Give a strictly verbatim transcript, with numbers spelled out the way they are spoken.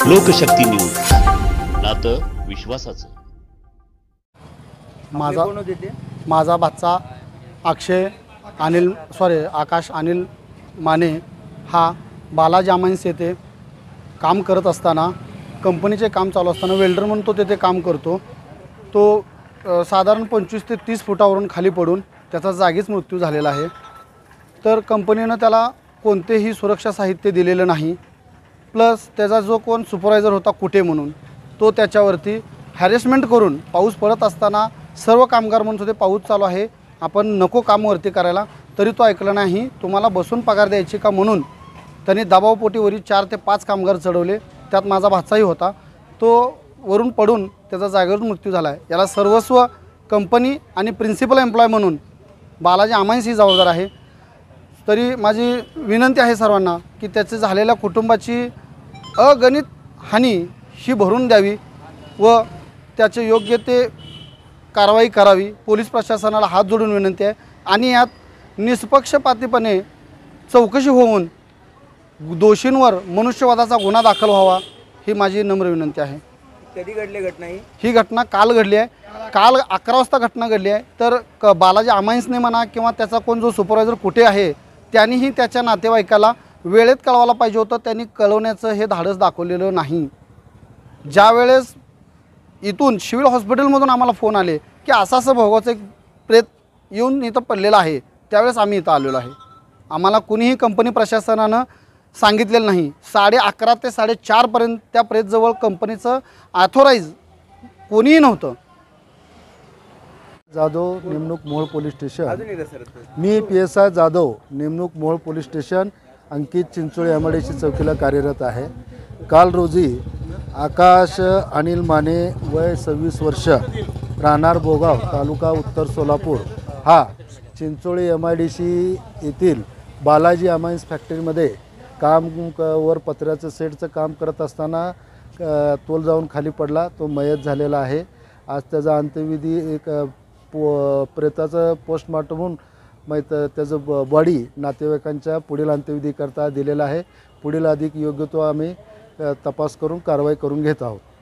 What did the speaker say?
लोकशक्ती news, नातं विश्वासाचं। माझा माझा भाचा अक्षय अनिल सॉरी आकाश अनिल माने हा बालाजी अमाइन्स येथे काम करत असताना, कंपनीचे काम चालू असताना वेल्डर म्हणून तो तेथे काम करतो। तो अ, साधारण पंचवीस ते तीस फुटावरून खाली पडून त्याचा जागीच मृत्यू झालेला आहे। तर कंपनीनं त्याला कोणतेही सुरक्षा साहित्य दिलेलं नाही, प्लस त्याचा जो कोण सुपरवायझर होता कुटे म्हणून, तो त्याच्यावरती हॅरेसमेंट करून पाऊस पडत असताना सर्व कामगार म्हणत होते पाऊस चालू आहे, आपण नको कामवरती करायला, तरी तो ऐकला नाही। तुम्हाला बसून पगार द्यायची का म्हणून त्यांनी दबावपोटीवरी चार ते पाच कामगार चढवले, त्यात माझा भाचाही होता। तो वरून पडून त्याचा जागेवर मृत्यू झाला आहे। याला सर्वस्व कंपनी आणि प्रिन्सिपल एम्प्लॉय म्हणून बालाजी अमाइन्स ही जबाबदार आहे। तरी माझी विनंती आहे सर्वांना की त्याचे झालेल्या कुटुंबाची अगणित हानी ही भरून द्यावी व त्याचे योग्य ते कारवाई करावी। पोलीस प्रशासनाला हात जोडून विनंती आहे आणि यात निष्पक्षपातीपणे चौकशी होऊन दोषींवर मनुष्यवधाचा गुन्हा दाखल व्हावा ही माझी नम्र विनंती आहे। कधी घडली घटना ही? ही घटना काल घडली आहे। काल अकरा वाजता घटना घडली आहे। तर क बालाजी अमाइन्सने म्हणा किंवा त्याचा कोण जो सुपरवायझर कुठे आहे त्यांनीही त्याच्या नातेवाईकाला वेळेत कळवायला पाहिजे होतं, त्यांनी कळवण्याचं हे धाडस दाखवलेलं नाही। ज्या वेळेस इथून सिव्हिल हॉस्पिटलमधून आम्हाला फोन आले की असं असं भोगाचं एक प्रेत येऊन इथं पडलेलं आहे, त्यावेळेस आम्ही इथं आलेलो आहे। आम्हाला कुणीही कंपनी प्रशासनानं सांगितलेलं नाही। साडे अकरा ते साडेचारपर्यंत त्या प्रेतजवळ कंपनीचं ऑथोराईज कोणीही नव्हतं। जाधव नेमणूक मोहोळ पोलीस स्टेशन। अजून एकदा सर मी पी एस आय जाधव नेमणूक Mohol police station Ankit Chinchole M I D C चौकीला कार्यरत आहे। काल रोजी आकाश अनिल माने वय सव्वीस वर्ष राहणार बोगाव तालुका उत्तर सोलापूर हा Chinchole M I D C येथील बालाजी अमाइन्स फॅक्टरीमध्ये काम वर पत्र्याचं सेटचं काम करत असताना तोल जाऊन खाली पडला, तो मयत झालेला आहे। आज त्याचा अंत्यविधी एक पो प्रेताचं पोस्टमॉर्टम होऊन माहीत त्याचं बॉडी नातेवाईकांच्या पुढील अंत्यविधीकरता दिलेला आहे। पुढील अधिक योग्य तो आम्ही तपास करून कारवाई करून घेत आहोत।